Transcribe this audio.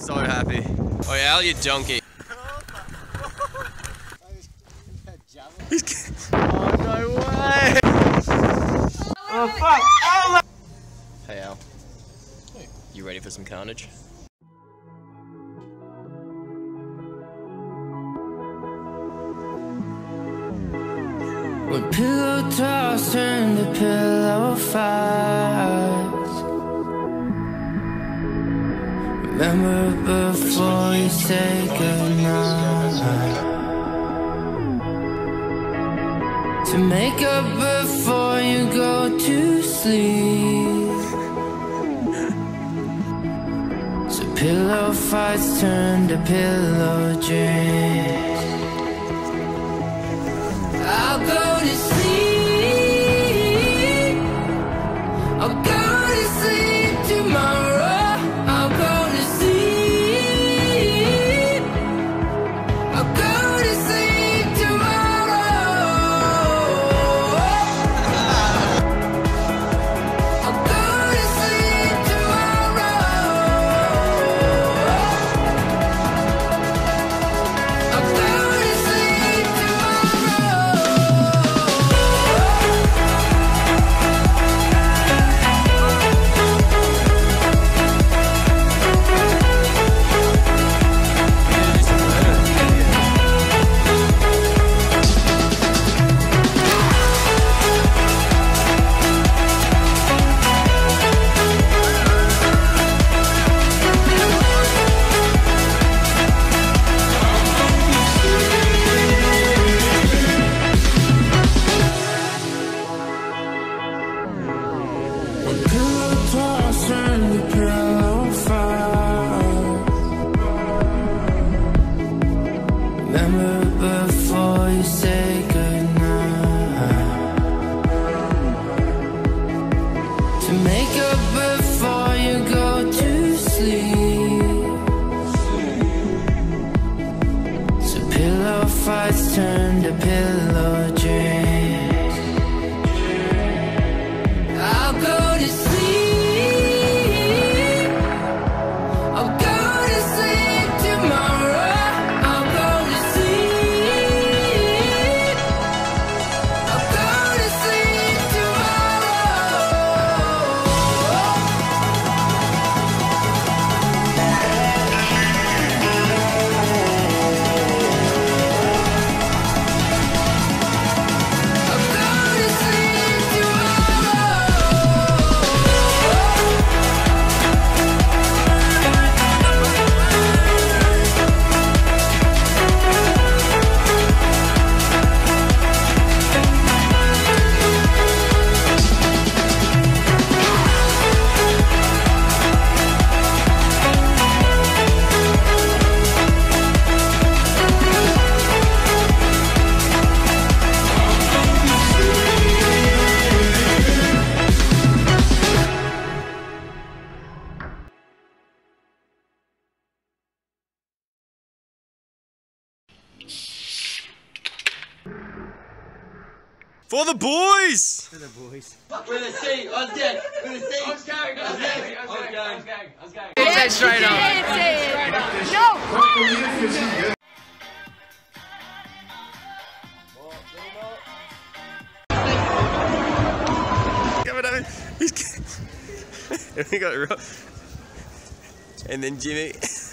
So happy. Oh yeah, you donkey. Oh no way! Oh fuck! Oh, hey Al. Hey. You ready for some carnage? When pillow talks turn to pillow fights, remember before you say goodnight, to make up before you go to sleep. So pillow fights turn to pillow dreams. I'll go to sleep. I'll go to sleep tomorrow. I'll go to sleep. I'll go to sleep tomorrow. I'll go to sleep tomorrow. I'll go to sleep remember before you say goodnight, to make up before you go to sleep. So pillow fights turn to pillow dreams. I'll go to sleep. I'll go to sleep tomorrow. I'll go to sleep. I'll go to sleep For the boys! For the boys. With a C, on deck, with a C. I was going. It's head straight up. No! Coming at me. He's we got Rob. And then Jimmy.